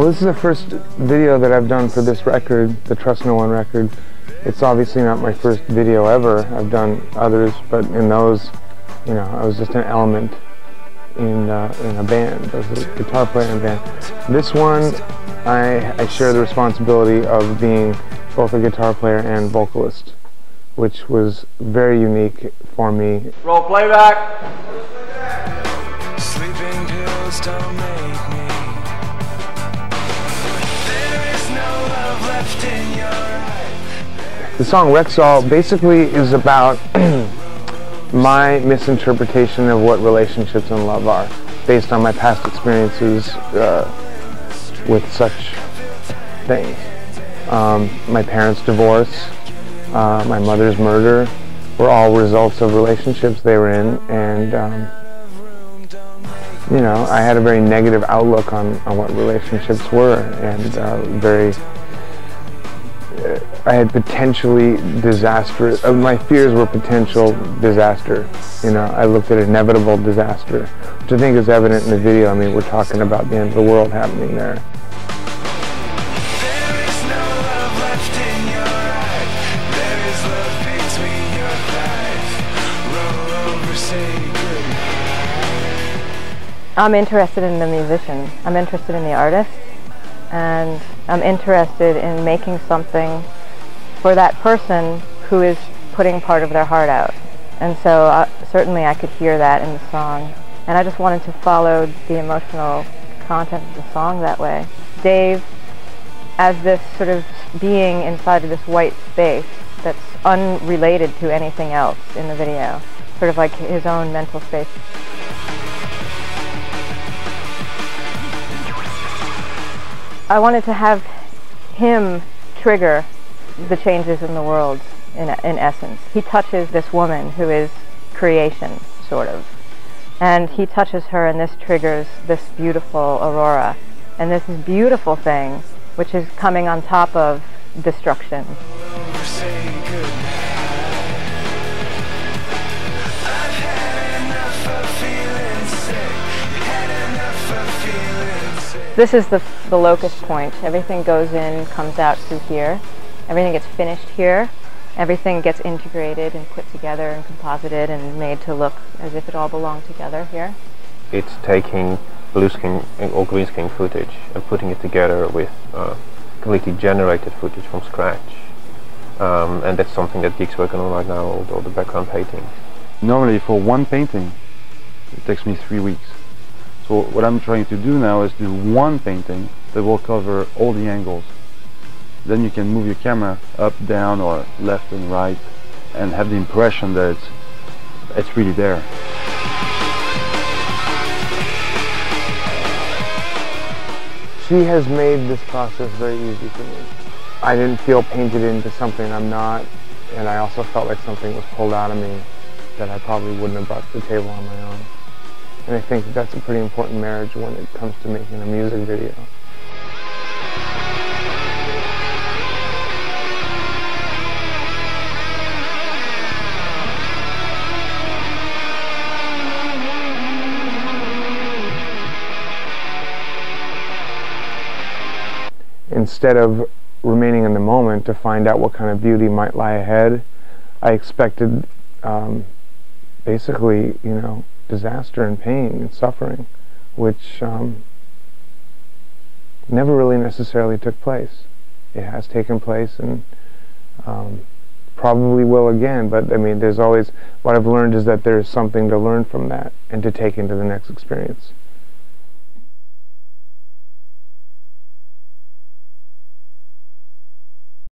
Well, this is the first video that I've done for this record, the Trust No One record. It's obviously not my first video ever. I've done others, but in those, you know, I was just an element in a band. I was a guitar player in a band. This one, I share the responsibility of being both a guitar player and vocalist, which was very unique for me. Roll playback. Sleeping pills don't make me. There is no love left in your eyes. The song Rexall basically is about my misinterpretation of what relationships and love are, based on my past experiences with such things. My parents' divorce, my mother's murder were all results of relationships they were in, and you know, I had a very negative outlook on what relationships were, and I had potentially disastrous, my fears were potential disaster. You know, I looked at inevitable disaster, which I think is evident in the video. I mean, we're talking about the end of the world happening there. I'm interested in the musician, I'm interested in the artist, and I'm interested in making something for that person who is putting part of their heart out. And so certainly I could hear that in the song, and I just wanted to follow the emotional content of the song that way. Dave, as this sort of being inside of this white space that's unrelated to anything else in the video, sort of like his own mental space. I wanted to have him trigger the changes in the world, in essence. He touches this woman who is creation, sort of. And he touches her, and this triggers this beautiful aurora. And this beautiful thing, which is coming on top of destruction. This is the locus point. Everything goes in, comes out through here. Everything gets finished here. Everything gets integrated and put together and composited and made to look as if it all belonged together here. It's taking blue screen or green screen footage and putting it together with completely generated footage from scratch. And that's something that Geek's working on right now, all the background painting. Normally for one painting, it takes me 3 weeks. So what I'm trying to do now is do one painting that will cover all the angles. Then you can move your camera up, down, or left and right, and have the impression that it's really there. She has made this process very easy for me. I didn't feel painted into something I'm not, and I also felt like something was pulled out of me that I probably wouldn't have brought to the table on my own. And I think that's a pretty important marriage when it comes to making a music video. Instead of remaining in the moment to find out what kind of beauty might lie ahead, I expected basically, you know, disaster and pain and suffering, which never really necessarily took place. It has taken place, and probably will again, but I mean, there's always, what I've learned is that there's something to learn from that and to take into the next experience.